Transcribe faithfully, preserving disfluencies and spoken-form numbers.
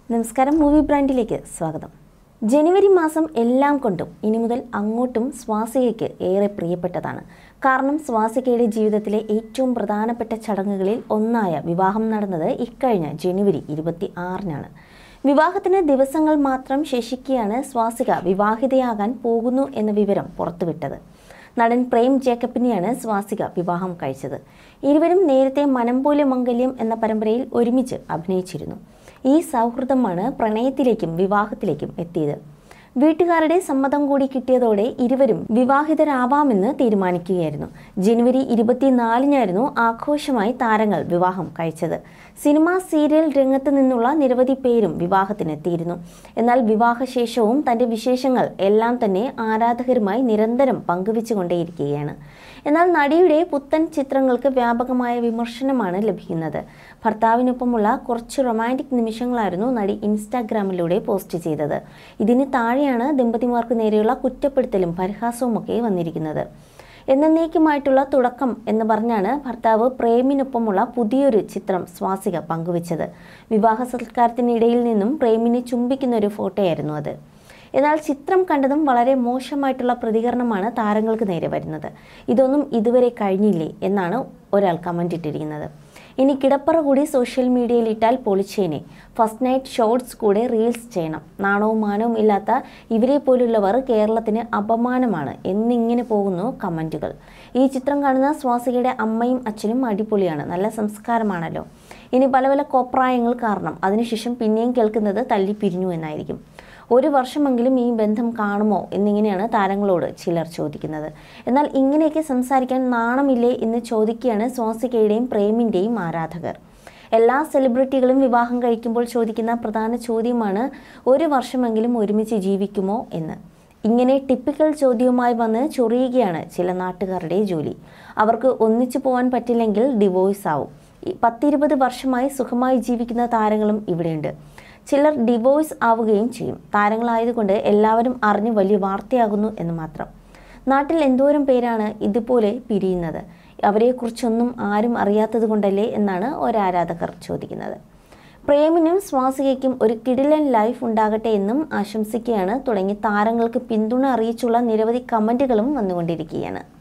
നമസ്കാരം, മൂവി ബ്രാൻഡിലേക്ക് സ്വാഗതം. ജനുവരി മാസം എല്ലാം കൊണ്ടും ഇനി മുതൽ അങ്ങോട്ടും സ്വാസികയ്ക്ക് ഏറെ പ്രിയപ്പെട്ടതാണ്. കാരണം സ്വാസികയുടെ ജീവിതത്തിലെ ഏറ്റവും പ്രധാനപ്പെട്ട ചടങ്ങുകളിൽ ഒന്നായ വിവാഹം നടന്നത് ഇക്കഴിഞ്ഞ ജനുവരി ഇരുപത്തി ആറിനാണ്. വിവാഹത്തിന് ദിവസങ്ങൾ മാത്രം ശേഷിക്കെയാണ് സ്വാസിക വിവാഹിതയാകാൻ പോകുന്നു എന്ന വിവരം പുറത്തുവിട്ടത്. നടൻ പ്രേം ജേക്കബിനെയാണ് സ്വാസിക വിവാഹം കഴിച്ചത്. ഇരുവരും നേരത്തെ മനം പോലെ മംഗല്യം എന്ന പരമ്പരയിൽ ഒരുമിച്ച് അഭിനയിച്ചിരുന്നു. ഈ സൗഹൃദമാണ് പ്രണയത്തിലേക്കും വിവാഹത്തിലേക്കും എത്തിയത്. വീട്ടുകാരുടെ സമ്മതം കൂടി കിട്ടിയതോടെ ഇരുവരും വിവാഹിതരാവാമെന്ന് തീരുമാനിക്കുകയായിരുന്നു. ജനുവരി ഇരുപത്തിനാലിനായിരുന്നു ആഘോഷമായി താരങ്ങൾ വിവാഹം കഴിച്ചത്. സിനിമ, സീരിയൽ രംഗത്ത് നിന്നുള്ള നിരവധി പേരും വിവാഹത്തിനെത്തിയിരുന്നു. എന്നാൽ വിവാഹശേഷവും തൻ്റെ വിശേഷങ്ങൾ എല്ലാം തന്നെ ആരാധകരുമായി നിരന്തരം പങ്കുവെച്ചുകൊണ്ടേയിരിക്കുകയാണ്. എന്നാൽ നടിയുടെ പുത്തൻ ചിത്രങ്ങൾക്ക് വ്യാപകമായ വിമർശനമാണ് ലഭിക്കുന്നത്. ഭർത്താവിനൊപ്പമുള്ള കുറച്ച് റൊമാൻറ്റിക് നിമിഷങ്ങളായിരുന്നു നടി ഇൻസ്റ്റാഗ്രാമിലൂടെ പോസ്റ്റ് ചെയ്തത്. ഇതിന് താഴെയാണ് ദമ്പതിമാർക്ക് നേരെയുള്ള കുറ്റപ്പെടുത്തലും പരിഹാസവുമൊക്കെ വന്നിരിക്കുന്നത്. എന്നേക്കുമായിട്ടുള്ള തുടക്കം എന്ന് പറഞ്ഞാണ് ഭർത്താവ് പ്രേമിനൊപ്പമുള്ള പുതിയൊരു ചിത്രം സ്വാസിക പങ്കുവച്ചത്. വിവാഹ സൽക്കാരത്തിനിടയിൽ നിന്നും പ്രേമിനെ ചുംബിക്കുന്ന ഒരു ഫോട്ടോയായിരുന്നു അത്. എന്നാൽ ചിത്രം കണ്ടതും വളരെ മോശമായിട്ടുള്ള പ്രതികരണമാണ് താരങ്ങൾക്ക് നേരെ വരുന്നത്. ഇതൊന്നും ഇതുവരെ കഴിഞ്ഞില്ലേ എന്നാണ് ഒരാൾ കമൻ്റ് ഇട്ടിരിക്കുന്നത്. ഇനി കിടപ്പറ കൂടി സോഷ്യൽ മീഡിയയിൽ ഇട്ടാൽ പൊളിച്ചേനെ. ഫസ്റ്റ് നൈറ്റ് ഷോർട്സ് കൂടെ റീൽസ് ചെയ്യണം. നാണവും മാനവും ഇല്ലാത്ത ഇവരെ പോലുള്ളവർ കേരളത്തിന് അപമാനമാണ് എന്നിങ്ങനെ പോകുന്നു കമൻറ്റുകൾ. ഈ ചിത്രം കാണുന്ന സ്വാസികയുടെ അമ്മയും അച്ഛനും അടിപൊളിയാണ്, നല്ല സംസ്കാരമാണല്ലോ. ഇനി പല പല കോപ്രായങ്ങൾ കാരണം അതിനുശേഷം പിന്നെയും കേൾക്കുന്നത് തല്ലിപ്പിരിഞ്ഞു എന്നായിരിക്കും. ഒരു വർഷമെങ്കിലും ഈ ബന്ധം കാണുമോ എന്നിങ്ങനെയാണ് താരങ്ങളോട് ചിലർ ചോദിക്കുന്നത്. എന്നാൽ ഇങ്ങനെയൊക്കെ സംസാരിക്കാൻ നാണമില്ലേ എന്ന് ചോദിക്കുകയാണ് സ്വാസികയുടെയും പ്രേമിൻ്റെയും ആരാധകർ. എല്ലാ സെലിബ്രിറ്റികളും വിവാഹം കഴിക്കുമ്പോൾ ചോദിക്കുന്ന പ്രധാന ചോദ്യമാണ് ഒരു വർഷമെങ്കിലും ഒരുമിച്ച് ജീവിക്കുമോ എന്ന്. ഇങ്ങനെ ടിപ്പിക്കൽ ചോദ്യവുമായി വന്ന് ചൊറിയുകയാണ് ചില നാട്ടുകാരുടെ ജോലി. അവർക്ക് ഒന്നിച്ചു പോകാൻ പറ്റില്ലെങ്കിൽ ഡിവോഴ്സ് ആവും. പത്തിരുപത് വർഷമായി സുഖമായി ജീവിക്കുന്ന താരങ്ങളും ഇവിടെയുണ്ട്. ചിലർ ഡിവോഴ്സ് ആവുകയും ചെയ്യും. താരങ്ങളായതുകൊണ്ട് എല്ലാവരും അറിഞ്ഞ് വലിയ വാർത്തയാകുന്നു എന്ന് മാത്രം. നാട്ടിൽ എന്തോരം പേരാണ് ഇതുപോലെ പിരിയുന്നത്. അവരെക്കുറിച്ചൊന്നും ആരും അറിയാത്തത് കൊണ്ടല്ലേ എന്നാണ് ഒരാരാധകർ ചോദിക്കുന്നത്. പ്രേമിനും സ്വാസികയ്ക്കും ഒരു കിടിലൻ ലൈഫ് ഉണ്ടാകട്ടെ എന്നും ആശംസിക്കുകയാണ്. തുടങ്ങി താരങ്ങൾക്ക് പിന്തുണ അറിയിച്ചുള്ള നിരവധി കമൻറ്റുകളും വന്നുകൊണ്ടിരിക്കുകയാണ്.